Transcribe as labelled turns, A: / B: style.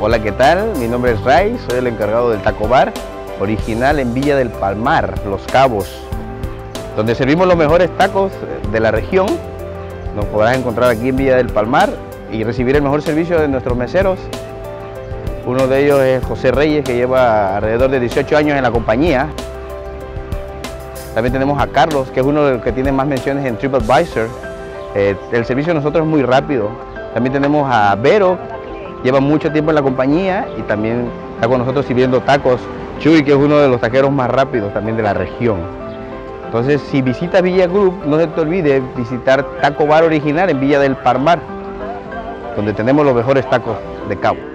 A: Hola, ¿qué tal? Mi nombre es Ray, soy el encargado del Taco Bar, original en Villa del Palmar, Los Cabos, donde servimos los mejores tacos de la región. Nos podrás encontrar aquí en Villa del Palmar y recibir el mejor servicio de nuestros meseros. Uno de ellos es José Reyes, que lleva alrededor de 18 años en la compañía. También tenemos a Carlos, que es uno de los que tiene más menciones en TripAdvisor. El servicio de nosotros es muy rápido. También tenemos a Vero, lleva mucho tiempo en la compañía y también está con nosotros sirviendo tacos. Chuy, que es uno de los taqueros más rápidos también de la región. Entonces, si visitas Villa Group, no se te olvide visitar Taco Bar original en Villa del Palmar, donde tenemos los mejores tacos de Cabo.